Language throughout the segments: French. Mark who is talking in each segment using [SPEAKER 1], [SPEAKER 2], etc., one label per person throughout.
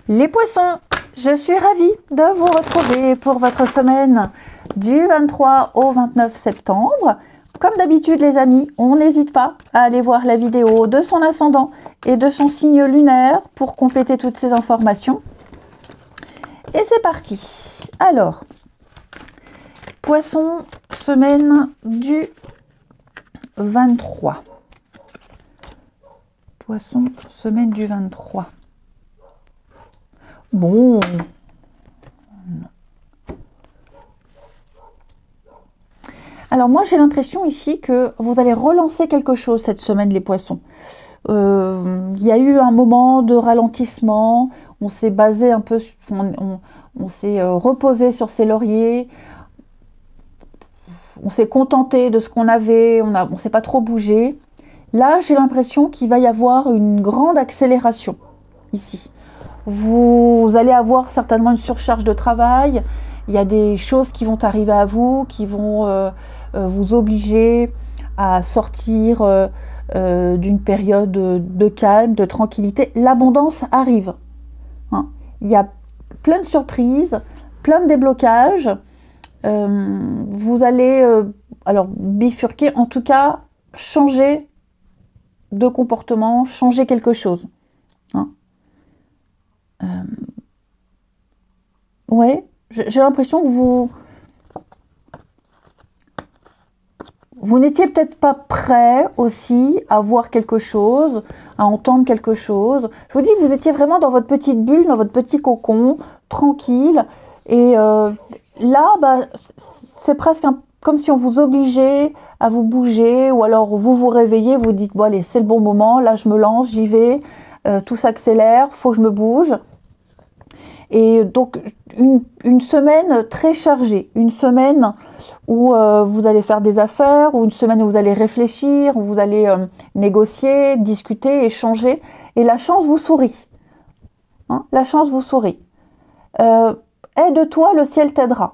[SPEAKER 1] Les poissons, je suis ravie de vous retrouver pour votre semaine du 23 au 29 septembre. Comme d'habitude les amis, on n'hésite pas à aller voir la vidéo de son ascendant et de son signe lunaire pour compléter toutes ces informations. Et c'est parti. Alors, Poisson, semaine du 23. Poisson, semaine du 23. Bon. Alors moi j'ai l'impression ici que vous allez relancer quelque chose cette semaine les poissons. Il y a eu un moment de ralentissement, on s'est basé un peu, on s'est reposé sur ses lauriers, on s'est contenté de ce qu'on avait, on s'est pas trop bougé. Là j'ai l'impression qu'il va y avoir une grande accélération ici. Vous allez avoir certainement une surcharge de travail, il y a des choses qui vont arriver à vous, qui vont vous obliger à sortir d'une période de calme, de tranquillité. L'abondance arrive. Hein. Il y a plein de surprises, plein de déblocages. Vous allez alors bifurquer, en tout cas changer de comportement, changer quelque chose. Hein. Ouais, j'ai l'impression que vous n'étiez peut-être pas prêt aussi à voir quelque chose, à entendre quelque chose. Je vous dis que vous étiez vraiment dans votre petite bulle, dans votre petit cocon, tranquille. Et là, bah, c'est presque comme si on vous obligeait à vous bouger, ou alors vous vous réveillez, vous dites, bon allez, c'est le bon moment, là je me lance, j'y vais, tout s'accélère, faut que je me bouge. Et donc une semaine très chargée, une semaine où vous allez faire des affaires, ou une semaine où vous allez réfléchir, où vous allez négocier, discuter, échanger, et la chance vous sourit. Hein, la chance vous sourit. Aide-toi, le ciel t'aidera.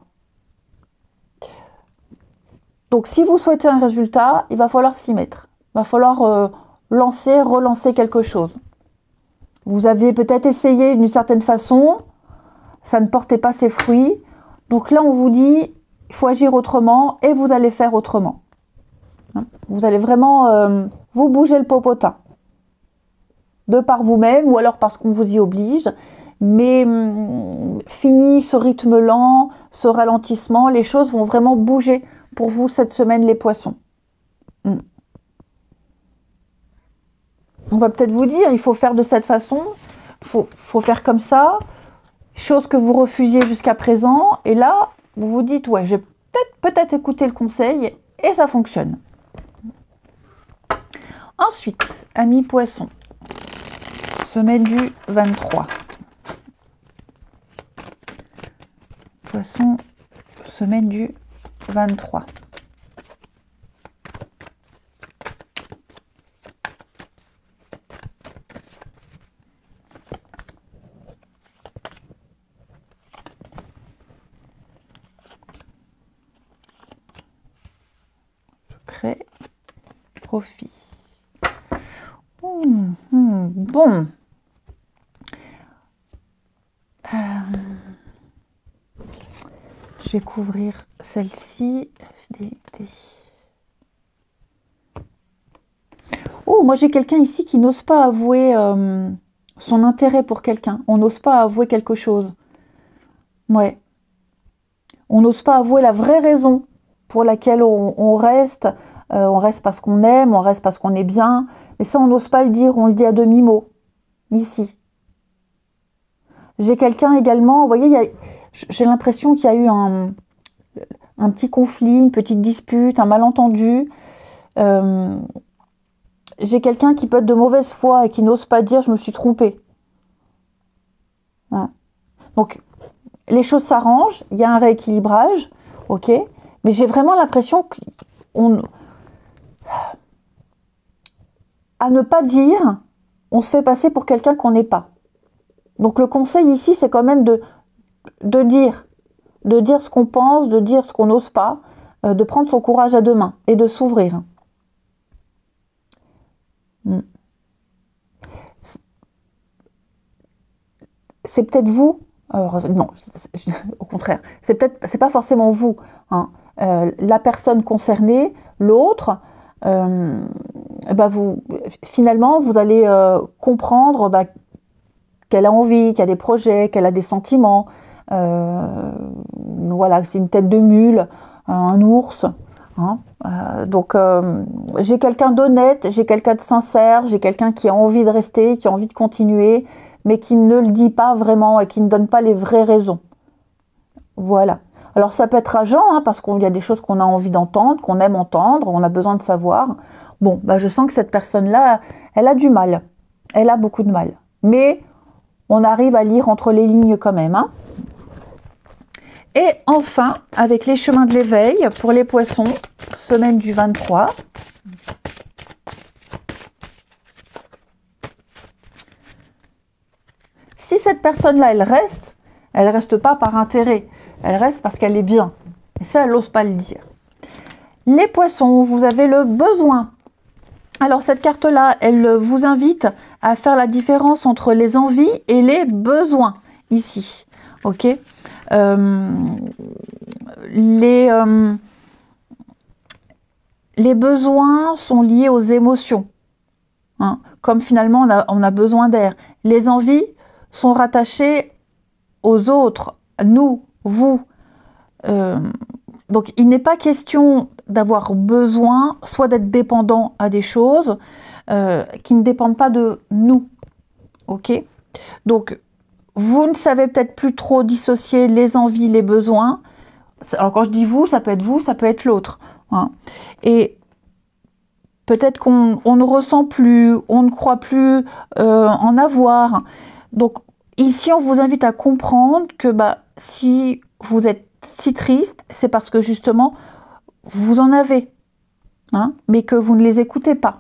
[SPEAKER 1] Donc si vous souhaitez un résultat, il va falloir s'y mettre. Il va falloir relancer quelque chose. Vous aviez peut-être essayé d'une certaine façon, ça ne portait pas ses fruits. Donc là, on vous dit, il faut agir autrement et vous allez faire autrement. Vous allez vraiment vous bouger le popotin. De par vous-même ou alors parce qu'on vous y oblige. Mais fini ce rythme lent, ce ralentissement, les choses vont vraiment bouger pour vous cette semaine, les poissons. On va peut-être vous dire, il faut faire de cette façon, faut faire comme ça. Chose que vous refusiez jusqu'à présent, et là, vous vous dites, ouais, j'ai peut-être écouté le conseil, et ça fonctionne. Ensuite, amis poissons, semaine du 23. Poisson, semaine du 23. Profit. Bon. Je vais couvrir celle-ci. Oh, moi j'ai quelqu'un ici qui n'ose pas avouer son intérêt pour quelqu'un. On n'ose pas avouer quelque chose. Ouais. On n'ose pas avouer la vraie raison pour laquelle on reste. On reste parce qu'on aime, on reste parce qu'on est bien. Mais ça, on n'ose pas le dire, on le dit à demi-mot. Ici. J'ai quelqu'un également, vous voyez, j'ai l'impression qu'il y a eu un petit conflit, une petite dispute, un malentendu. J'ai quelqu'un qui peut être de mauvaise foi et qui n'ose pas dire « je me suis trompé ». Hein. Donc, les choses s'arrangent, il y a un rééquilibrage, ok, mais j'ai vraiment l'impression à ne pas dire, on se fait passer pour quelqu'un qu'on n'est pas. Donc le conseil ici, c'est quand même de dire ce qu'on pense, de dire ce qu'on n'ose pas, de prendre son courage à deux mains et de s'ouvrir. c'est peut-être vous. Non, au contraire, c'est pas forcément vous, hein. La personne concernée, l'autre, finalement, vous allez comprendre qu'elle a envie, qu'elle a des projets, qu'elle a des sentiments. Voilà, c'est une tête de mule, un ours. Hein. Donc, j'ai quelqu'un d'honnête, j'ai quelqu'un de sincère, j'ai quelqu'un qui a envie de rester, qui a envie de continuer, mais qui ne le dit pas vraiment et qui ne donne pas les vraies raisons. Voilà. Alors, ça peut être rageant, hein, parce qu'il y a des choses qu'on a envie d'entendre, qu'on aime entendre, on a besoin de savoir. Bon, je sens que cette personne-là, elle a du mal. Elle a beaucoup de mal. Mais on arrive à lire entre les lignes quand même. Hein. Et enfin, avec les chemins de l'éveil, pour les poissons, semaine du 23. Si cette personne-là, elle reste pas par intérêt. Elle reste parce qu'elle est bien. Et ça, elle n'ose pas le dire. Les poissons, vous avez le besoin. Alors, cette carte-là, elle vous invite à faire la différence entre les envies et les besoins, ici. Ok ? Les besoins sont liés aux émotions. Hein, comme finalement, on a besoin d'air. Les envies sont rattachées aux autres, nous, vous. Donc, il n'est pas question d'avoir besoin, soit d'être dépendant à des choses qui ne dépendent pas de nous. Ok ? Donc, vous ne savez peut-être plus trop dissocier les envies, les besoins. Alors, quand je dis vous, ça peut être l'autre. Hein. Et peut-être qu'on ne ressent plus, on ne croit plus en avoir. Donc, ici, on vous invite à comprendre que si vous êtes si triste, c'est parce que justement, vous en avez, hein, mais que vous ne les écoutez pas.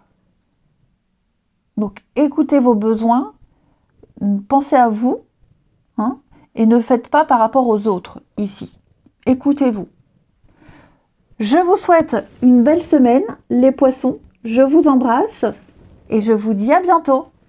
[SPEAKER 1] Donc, écoutez vos besoins, pensez à vous, hein, et ne faites pas par rapport aux autres, ici. Écoutez-vous. Je vous souhaite une belle semaine, les poissons. Je vous embrasse et je vous dis à bientôt.